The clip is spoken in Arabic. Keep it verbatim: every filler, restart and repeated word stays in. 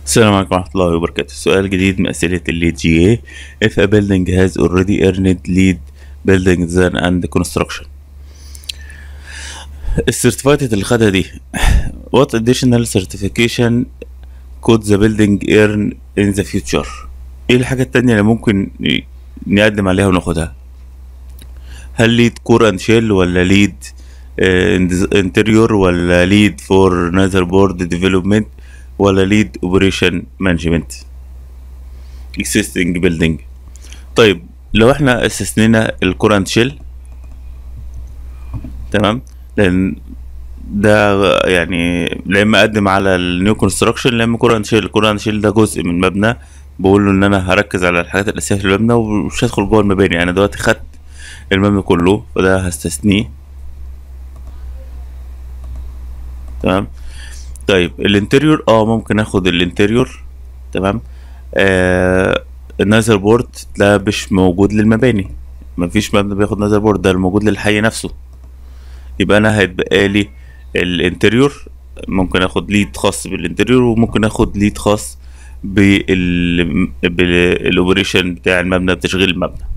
السلام عليكم ورحمة الله وبركاته. سؤال جديد من أسئلة الليد جي اي. If a building has already earned lead building design and construction. السيرتيفايتات اللي خدها دي What additional certification could the building earn in the future؟ ايه الحاجة التانية اللي ممكن نقدم عليها وناخدها؟ هل ليد كور اند شيل ولا ليد انتريور ولا ليد فور نذر بورد ديفلوبمنت ولا ليد اوبريشن مانجمنت existing building؟ طيب لو احنا استثنينا الكورنت شيل، تمام، لان ده يعني لا اما اقدم على النيو كونستراكشن لا اما كورنت شيل. الكورنت شيل ده جزء من مبنى، بقول له ان انا هركز على الحاجات الاساسيه في المبنى ومش هدخل جوه المباني. انا دلوقتي خدت المبنى كله فده هستثنيه، تمام. طيب الانتريور اه ممكن اخد الانتريور، تمام. آه النذر بورد ده مش موجود للمباني، مفيش مبنى بياخد نذر بورد، ده الموجود للحي نفسه. يبقى انا هيتبقى لي الانتريور، ممكن اخد ليد خاص بالانتريور وممكن اخد ليد خاص بال بالاوبريشن بتاع المبنى، بتشغيل المبنى.